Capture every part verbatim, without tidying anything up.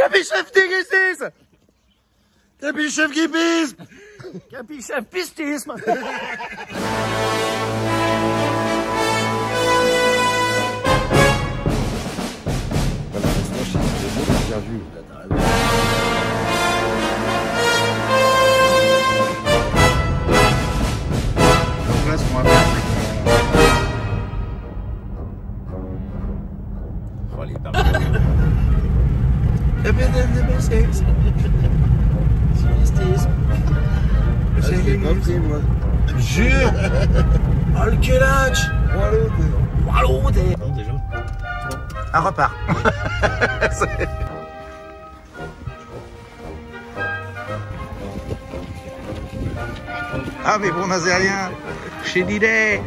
Capichef déguistisme. Capichef guipisme. Capichef pistisme. Bien vu. Là, ce qu'on va faire, c'est qu'on... Oh, les barres. Le bédel de Bessex. Pistisme. J'ai compris, moi. Jure. Oh, le kelach. Walou, t'es... Non, déjà. Un repart. Ah mais bon, on sait rien. Chez Didet.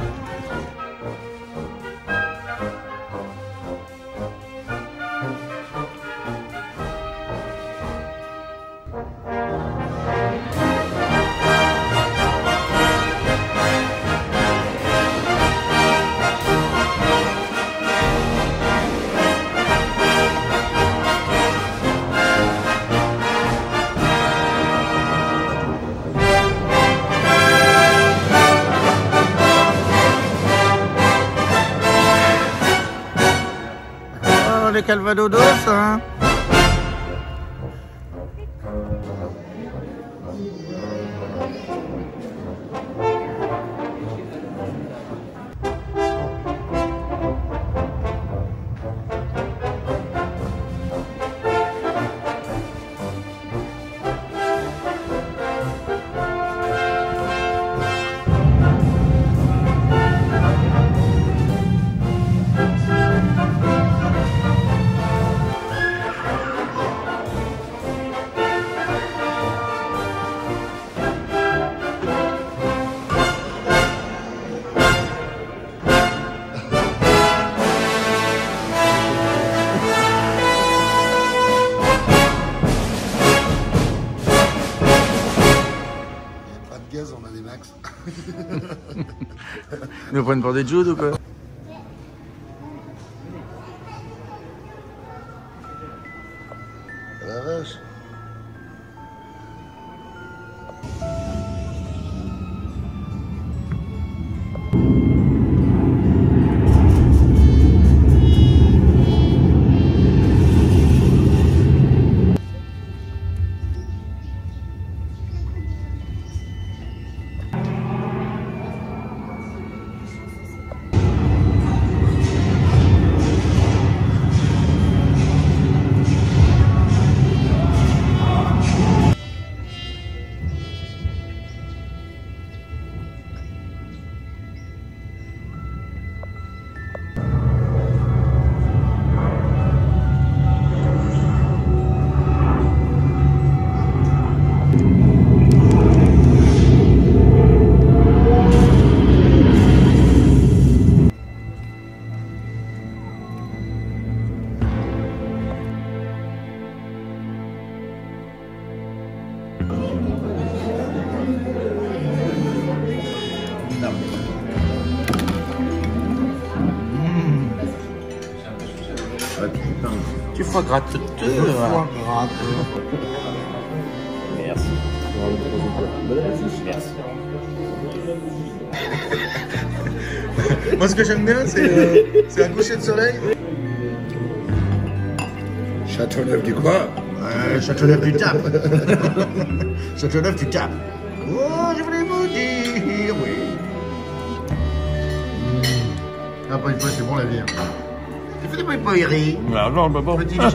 Les calvadodos, hein. On a des max. Ils nous prennent pour des Judes ou quoi? La vache. Tu foie gratteux. Foie gratteux. Merci. Merci. Moi, ce que j'aime bien, c'est euh, un coucher de soleil. Châteauneuf du quoi? Ouais, Châteauneuf, tu tapes. Châteauneuf, tu tapes. Oh, je voulais vous dire, oui. Ah, pas une fois, c'est bon la vie. Hein. Tu fais des bruits poéries. Non, non, mais bon. Petit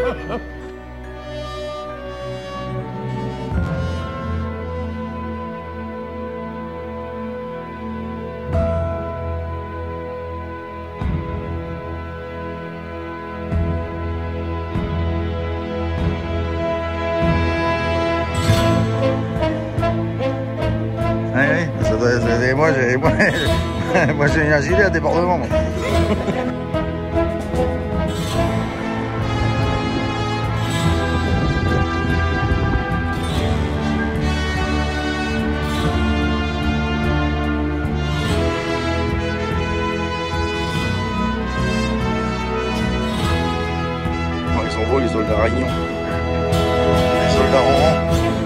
Oui, oui, ça doit être... Moi, j'ai moi, moi, j'ai un gilet à débordement. Moi. Ils sont beaux les soldats ragnons. Les soldats ronrons.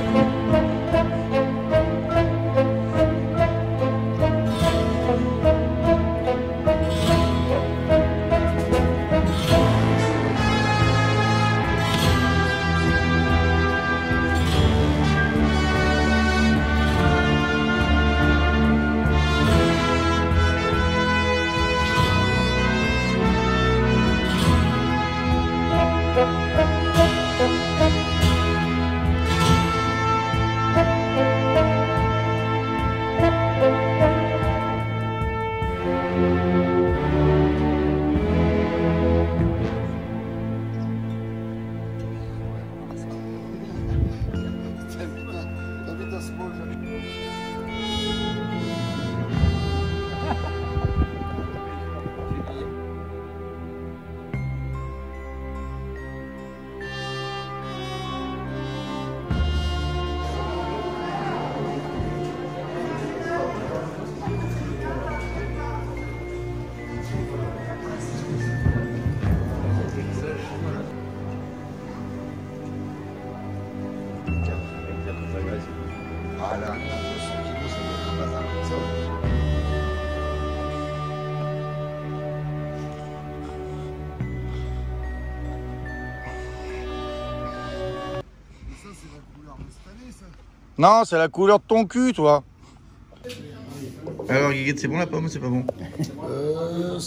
Non, c'est la couleur de ton cul, toi. Alors, Guiguette, c'est bon la pomme ou c'est pas bon? Euh...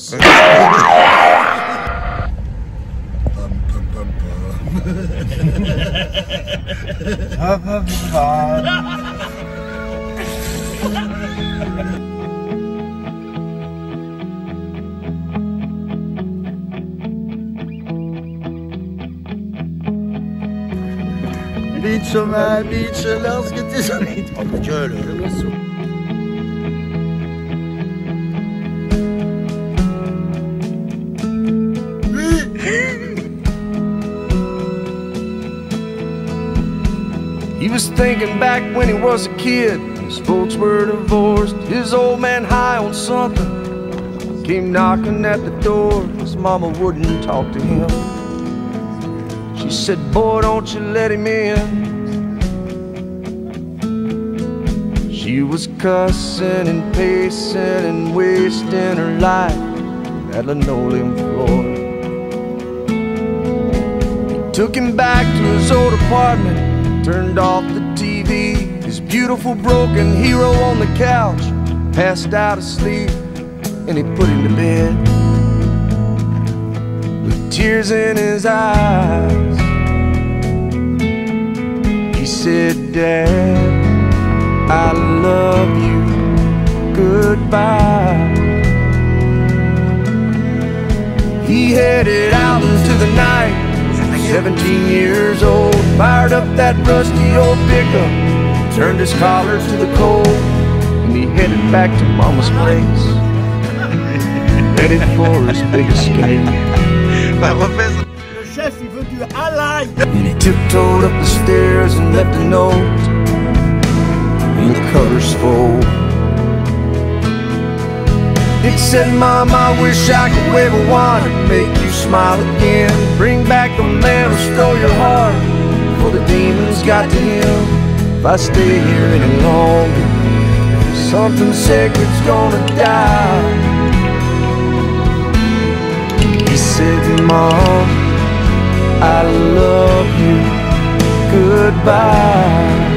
Bitch, ma bitch, lorsque t'es jamais trop de gueule. He was thinking back when he was a kid. His folks were divorced. His old man high on something came knocking at the door. His mama wouldn't talk to him. She said, boy, don't you let him in. She was cussing and pacing and wasting her life at linoleum floor. He took him back to his old apartment, turned off the T V. His beautiful broken hero on the couch passed out asleep, and he put him to bed with tears in his eyes. He said, Dad, I love you, goodbye. He headed out into the night, seventeen years old, fired up that rusty old pickup, turned his collar to the cold, and he headed back to Mama's place, headed for his big escape. Le chef, il veut du halal. And he tiptoed up the stairs and left a note in the covers fold. It said, Mom, I wish I could wave a wand and make you smile again. Bring back the man who stole your heart, for the demons got to him. If I stay here any longer, something sacred's gonna die. He said, Mom, I love you, goodbye.